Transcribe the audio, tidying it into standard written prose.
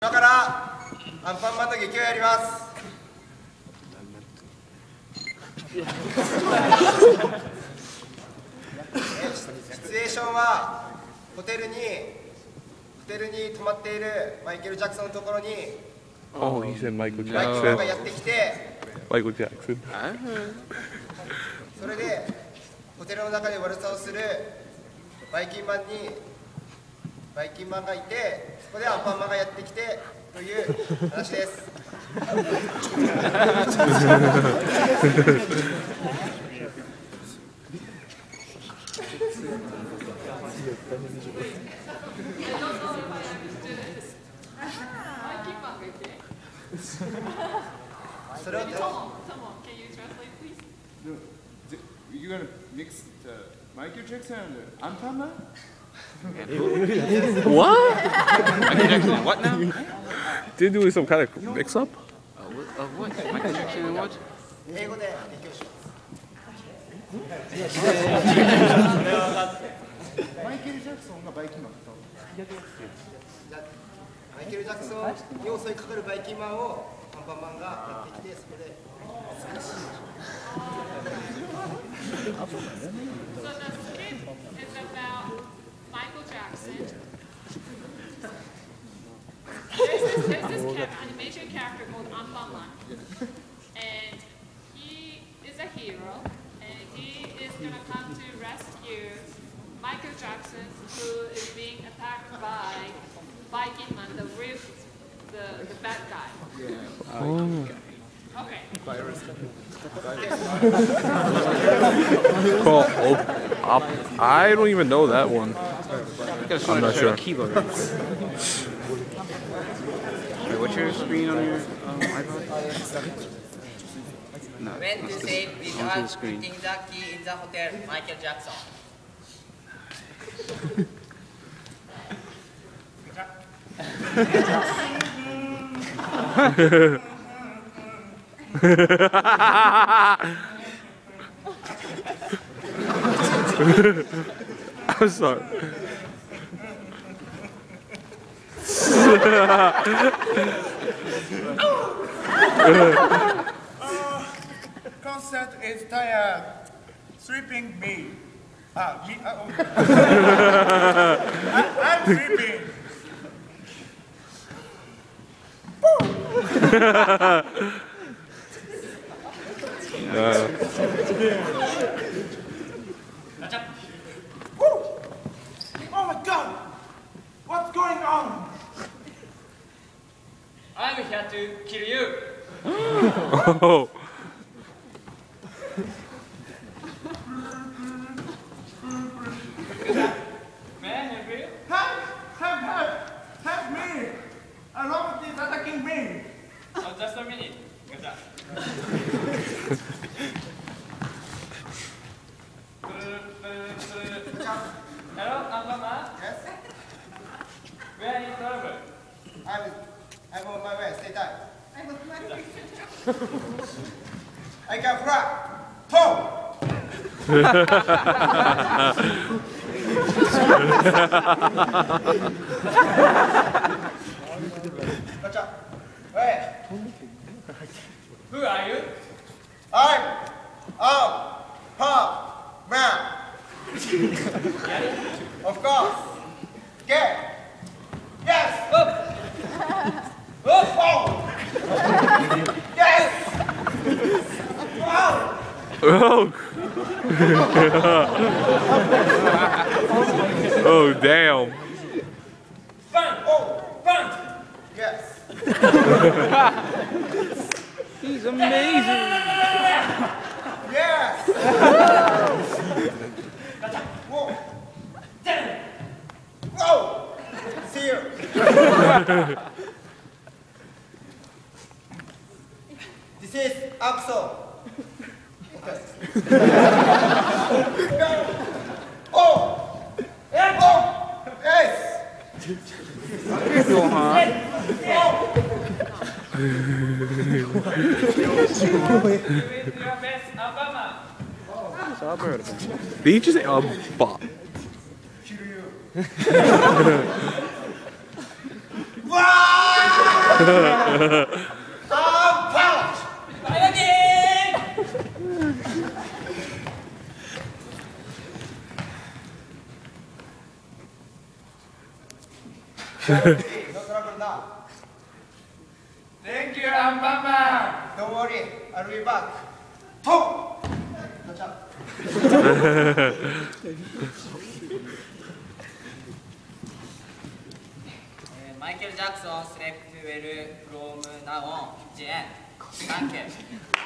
今からアンパンマンの劇をやります。シチュエーションはホテルに泊まっているマイケル・ジャクソンのところに Oh, he said Michael バイキンマンが Jackson. やってきて、 Michael Jackson. それでホテルの中で悪さをするバイキンマンがいて、そこでアンパンマンがやってきてという話です。それを Can you translate, please? You're gonna mix Michael Jackson and Ant-Man? What? Michael Jackson, what now? They're doing some kind of mix-up? What? Michael Jackson and what? 英語で勉強します。 マイケル・ジャクソンがバイキンマンマイケル・ジャクソンに襲いかかるバイキンマンをアンパンマンがやってきて、そこで So the skit is about Michael Jackson. There's this animation character called Ant-Man, and he is a hero, and he is gonna come to rescue Michael Jackson, who is being attacked by Viking Man, the bad guy. Okay. Cool. I don't even know that one. I'm not sure. Keyboard. Wait, what's your screen on your iPod? No, When to say we onto are the screen. putting the key in the hotel, Michael Jackson. I'm sorry. Concert is tired. Sweeping me. I'm sweeping. Oh my God! What's going on? I'm here to kill you. Oh. May I help you? Help me! A robot is attacking me. Oh, just a minute. Hello, Ant-Man. Yes? Where are you travel? I'm on my way, stay tight. I can fly. Tom! Gotcha. Where? Who are you? I'm Man. Of course. Get. Yes. Up. Oh. Yes. Wow. Oh. Oh, damn. Front. Oh. Front. Yes. He's amazing. Yes. Whoa. Whoa. See you. This is Axel. Okay. Oh. Oh. Yes. Go, huh? Do your best, Ant-Man. Did you just say bop? Wow! No trouble now. Thank you, Anpanman. Don't worry, I'll be back. Tom! Catch up. マイケル・ジャクソン、スレップウェル、フローム、ナオン、ジェーン、サンキュー。